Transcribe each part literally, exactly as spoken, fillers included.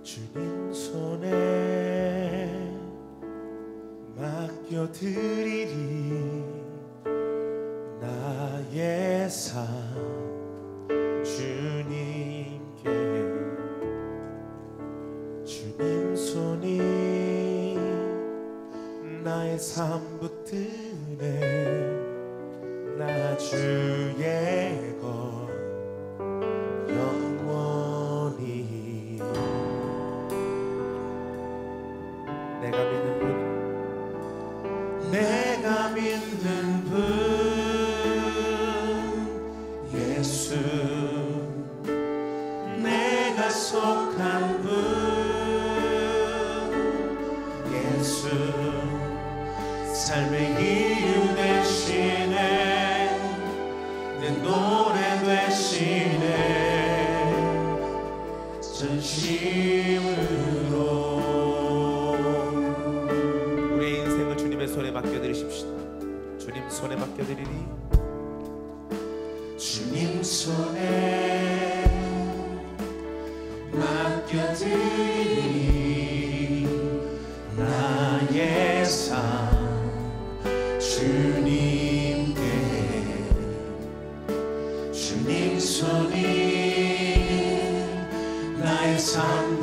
주님 손에 맡겨드리리 나의 삶 주님께. 주님 손이 나의 삶 붙드네 나 주의 것 영원히. 내가 믿는 분 내가 믿는 분 예수 내가 속한 분 예수 삶의 이유 되시네 내 노래 되시네 전심으로. 우리의 인생을 주님의 손에 맡겨드리십시다. 주님 손에 맡겨드리니 주님 손에 맡겨드리니 나의 삶 주님께. 주님 손이 나의 삶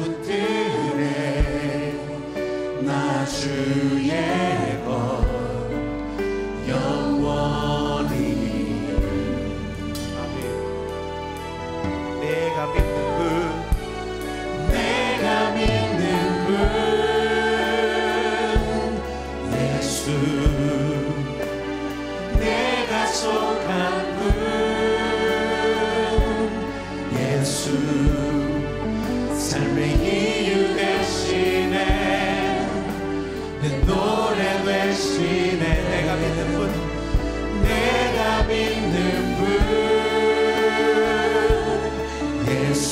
붙드네 나 주의 것 영원히. 아멘. 내가 믿는 분 내가 믿는 분 예수 내가 속한 분 예수 삶의 이유 되시네 내 노래 되시네. 내가 믿는 분 내가 믿는 분 예수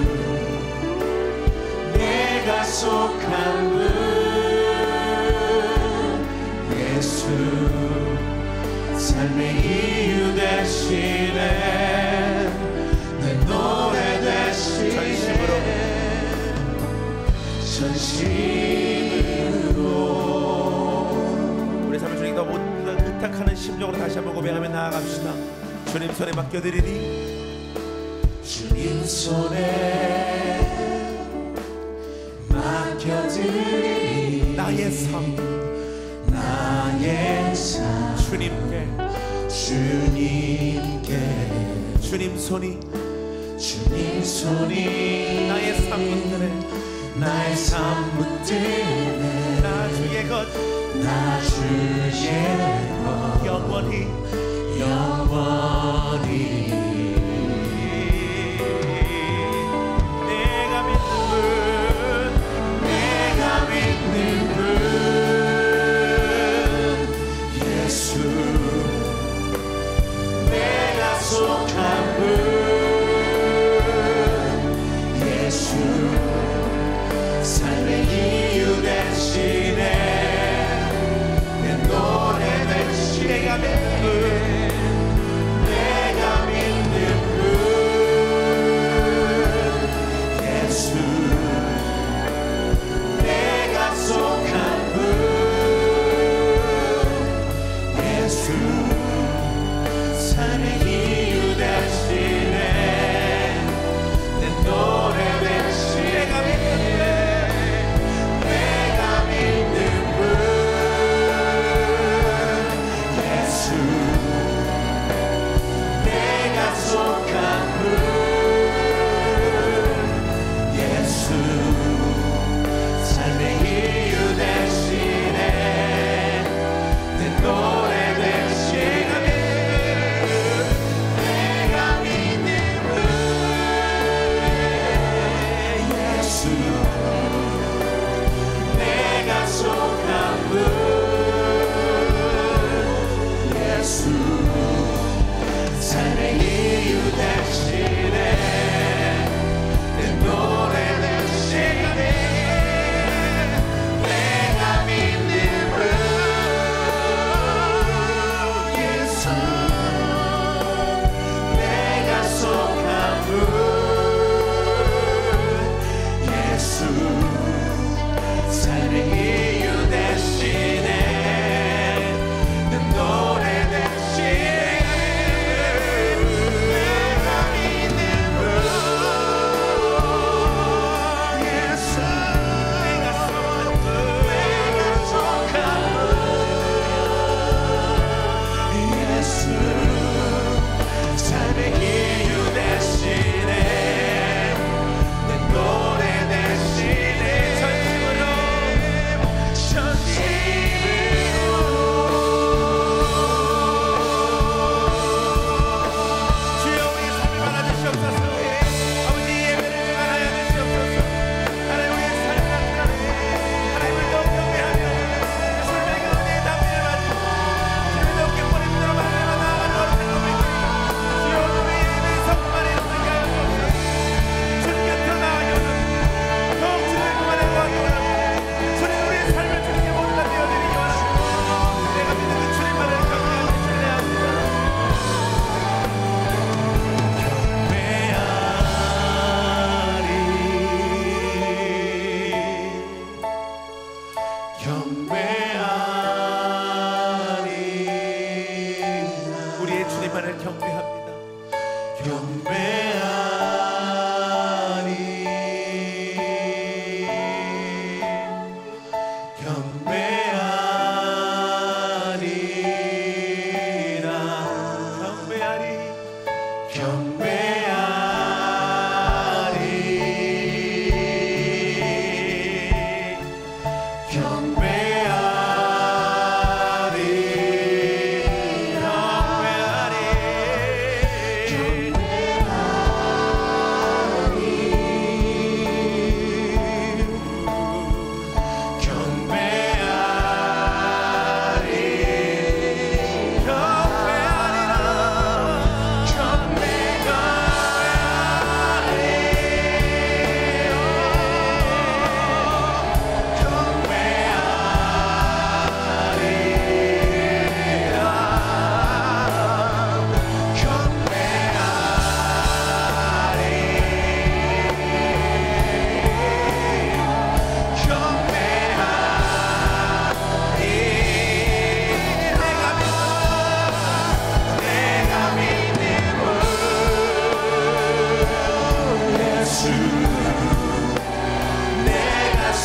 내가 속한 분 예수 삶의 이유 되시네 내 노래 되시네 전심으로. 우리 삶을 주님과 모든 의탁하는 심정으로 다시 한번 고백하며 나아갑시다. 주님 손에 맡겨드리니 주님 손에 맡겨드리니 나의 삶 나의 삶 주님께 주님께. 주님 손이 주님 손이 나의 삶 붙드네 나의 삶 붙드네 나 주의 것 나 주의 것 영원히 영원히. 내가 믿는 분 내가 믿는 분 예수 내가 속한 분 예수 삶의 이유 되시네 내 노래 되시네. 내가 믿는 분 내가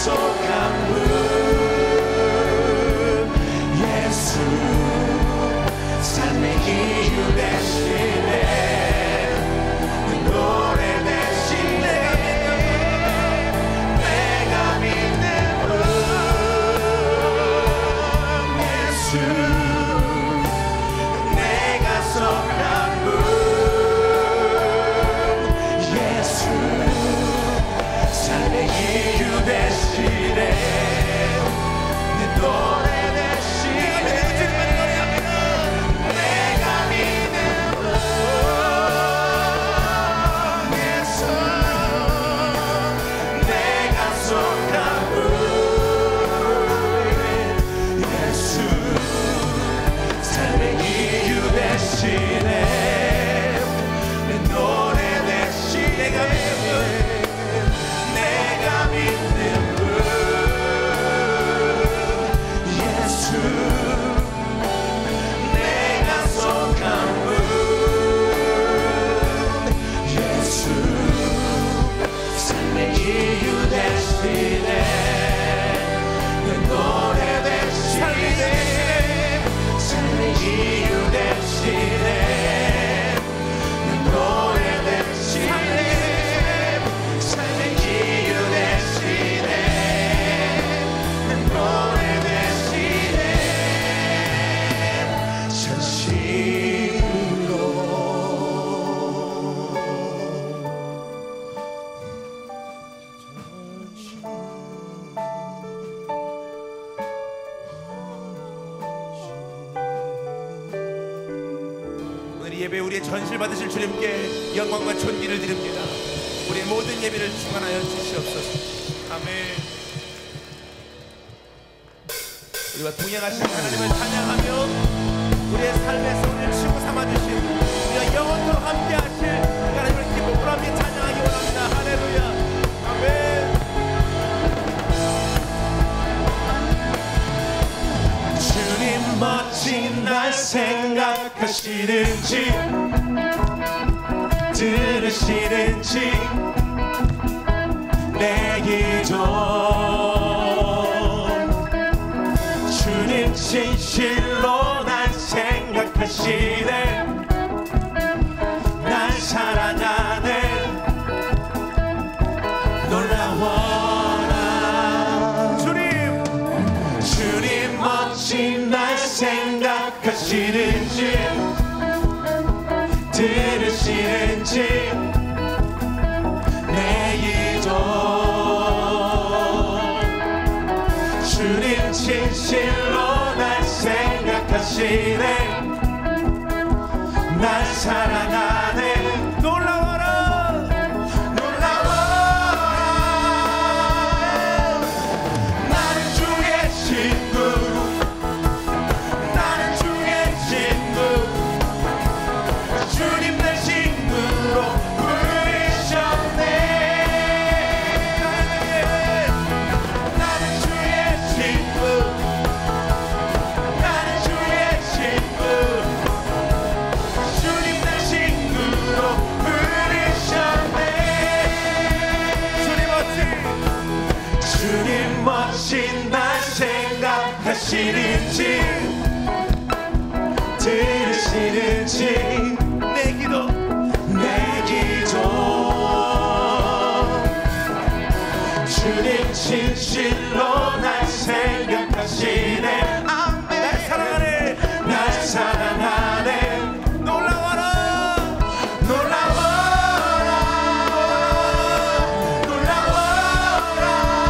약속한 분 예수 삶의 이유 대신에 노래 대신 내가 믿는 분 예수 내가 속한 분 예수 삶의 이유 대신에 내 노래 대신에 내가 믿는 분 예수 내가 속한 분 예수 삶의 이유 대신에 내 노래 대신 내가 내가 믿는 분 예수 내가 속한 분 예수 삶의 이유 대신에 내 노래 대신에 삶의 이유 대신에 내 노래 대신에 삶의 이유 대신에 내 노래 대신에 전심으로 오늘 이 예배 우리의 전실 받으실 주님께 영광과 존귀를 드립니다. 우리의 모든 예배를 주관하여 주시옵소서. 아멘. 우리와 동행하신 하나님을 찬양하며 우리의 삶에서 우리를 치고 삼아주신 우리가 영원토록 함께하실 하나님을 기쁨으로 함께 찬양하기 원합니다. 할렐루야. 아멘. 주님 멋진 날 생각하시는지 들으시는지 내 기도 주님 진실로 날 생각하시네 날 사랑하네 놀라워라 주님 주님 멋진 날 생각하시는지 들으시는지 내 기도 주님 진실로 날 생각하시네 날 사랑하네 놀라워라 놀라워라 나는 주의 친구 나는 주의 친구 주님 내 친구로 부르셨네 나는 주의 친구 나는 주의 친구 주님 내 친구로 부르셨네 주님 멋진 주님 멋진 날 생각하시는지 들으시는지 내 기도 내 기도 주님 진실로 날 생각하시네 아멘 날 사랑하네 날 사랑하네 놀라워라 놀라워라 놀라워라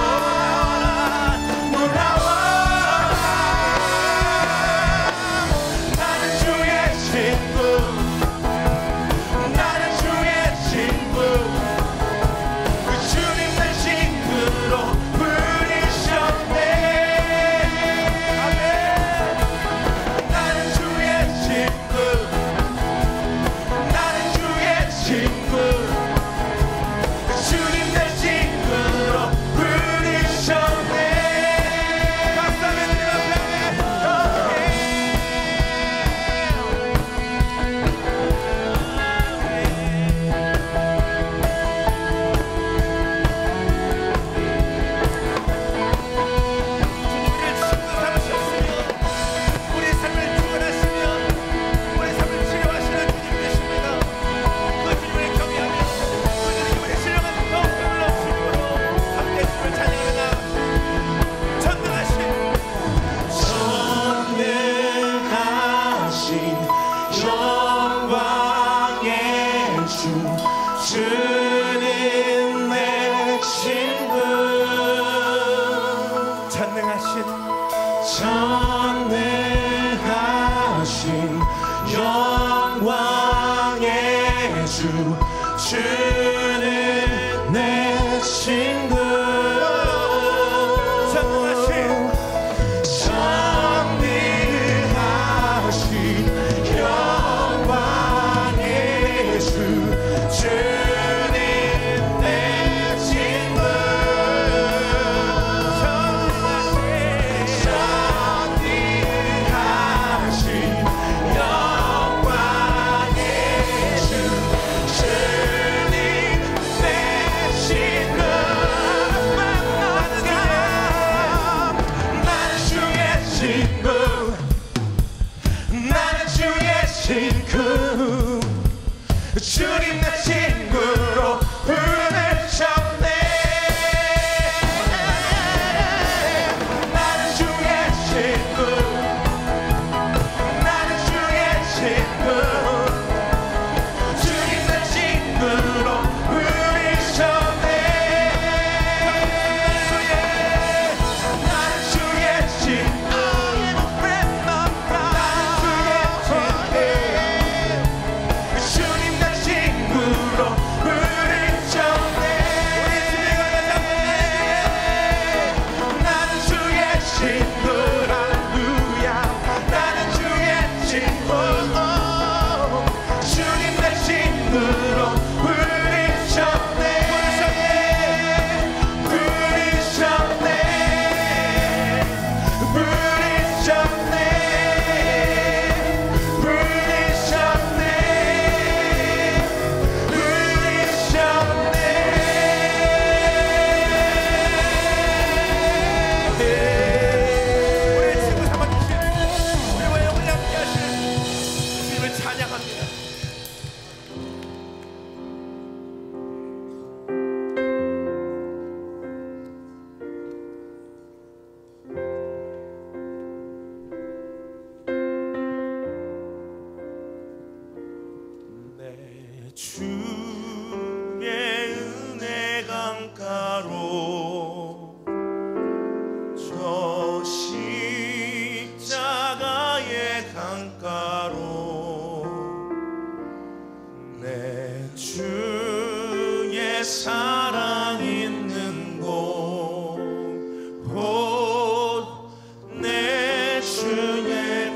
놀라워라 나는 주의 친구 나는 주의 친구 그 주님 내 친구로 부르셨네 아멘 전능하신 영광의 주 주는 내 친구 주님 내 친구로 부르셨네. 나는 주의 친구, 나는 주의 친구, 주님 내 친구로 부르셨네. 나는 주의 친구, 주의 은혜 강가로 저 십자가의 강가로 내 주의 사랑 있는 곳 내 주의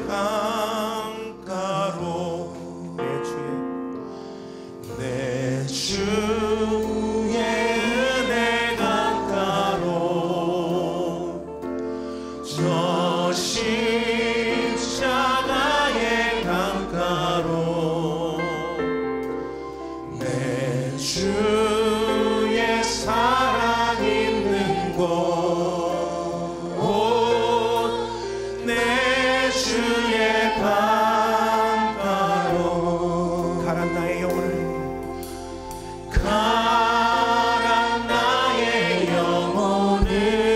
강가로 내 주의 내 주의 은혜 강가로 저 십자가의 강가로 내 주의 사랑 있는 곳 내 주의 강가로 가란 나의 영혼을 가란 나의 영혼을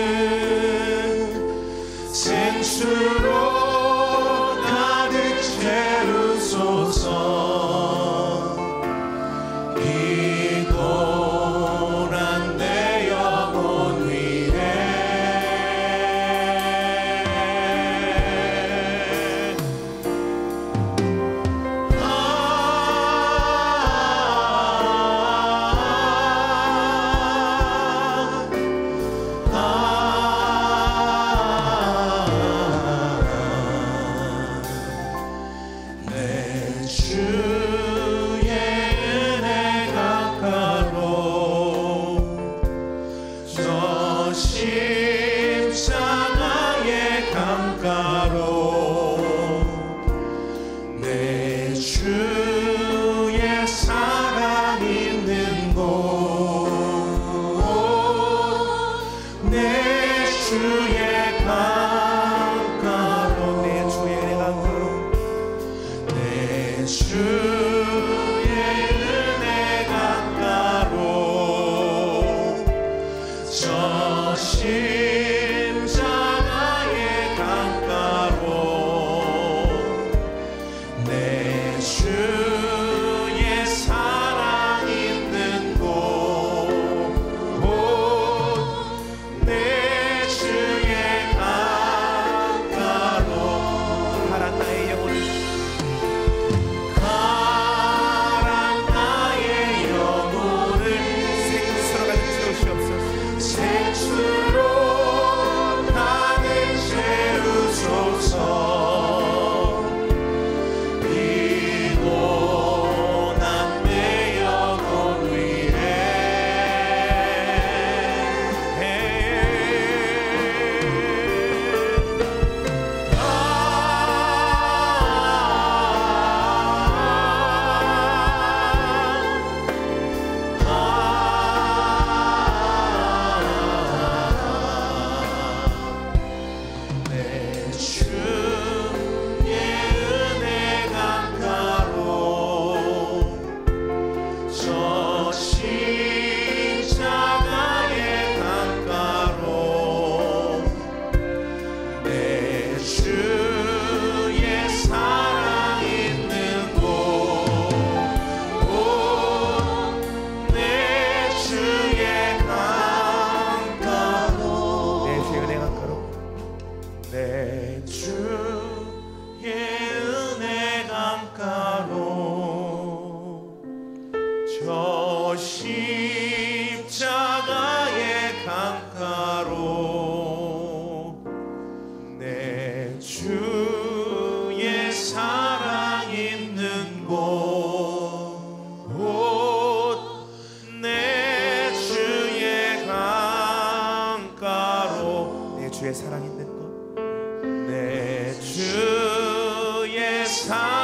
생수로 가득 채우소서. 기도란 내 영혼 위에 십자가의 강가로 내 주의 사랑 있는 곳 내 주의 강가로 내 주의 은혜 강가로 내 주의 은혜 강가로 저 십자가의 강가로 내 주의 사랑 있는 곳 내 주의 강가로 내 주의 사랑 있는 곳 내 주의 강가로 내 주의 사랑 있는 곳 내 주의 사랑